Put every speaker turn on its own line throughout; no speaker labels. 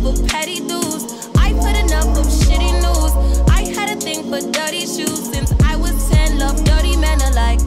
for petty dues. I put enough of shitty news. I had a thing for dirty shoes since I was 10. Love dirty men alike.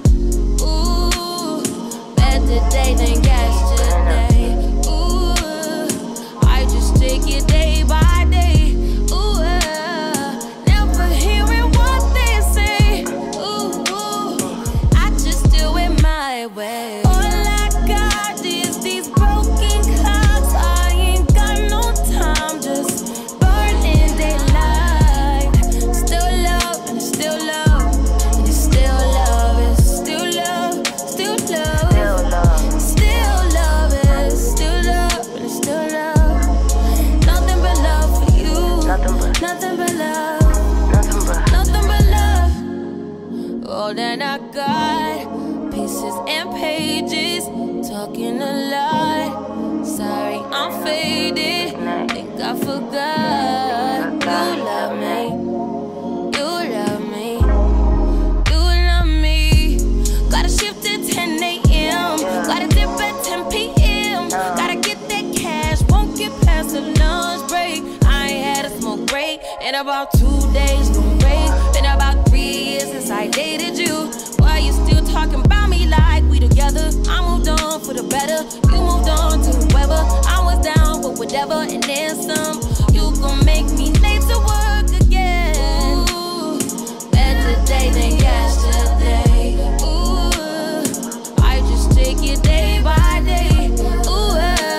Ooh, better day than yesterday. Ooh, I just take it day by day. Ooh, never hearing what they say. Ooh, I just do it my way. All I got is these broken clocks. I ain't got no time, just burning daylight. Still love and still love, and it's still love, it's still love, still love, still love, it's still love, and it's still love. Nothing but love for you, nothing but love, nothing but love. All that I got, pieces and pages, talking a lot. Sorry, I'm faded. Think I forgot. You love me. You love me. You love me. Gotta shift at 10 a.m. Gotta dip at 10 p.m. Gotta get that cash. Won't get past the lunch break. I ain't had a smoke break in about 2 days. No break. Been about 3 years since I dated you. Why you still talking about me like we together? I moved on for the better. You moved on to whoever. I was down for whatever and then some. You gon' make me late to work again. Ooh, better day than yesterday. Ooh, I just take it day by day. Ooh,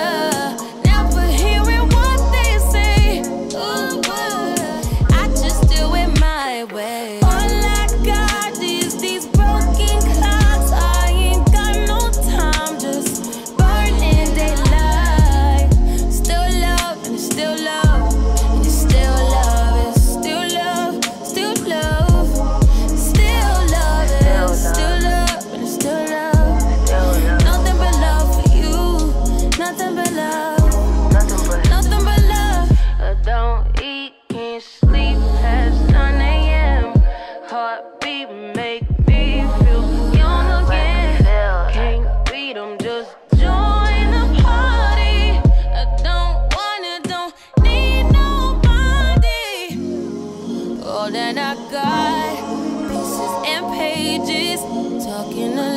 never hearing what they say. Ooh, I just do it my way. All I got is these broken clocks. I ain't got no time, just burning daylight. Still love and it's still love, and it's still love, it's still love, still love, still love, it's still love, and it's still love. Nothing but love for you, nothing but love, nothing but love. I don't eat, can't sleep past 9 a.m. Heartbeat make me feel young again. Can't beat 'em, just join the party. I don't need nobody. All that I got, pieces and pages, talking a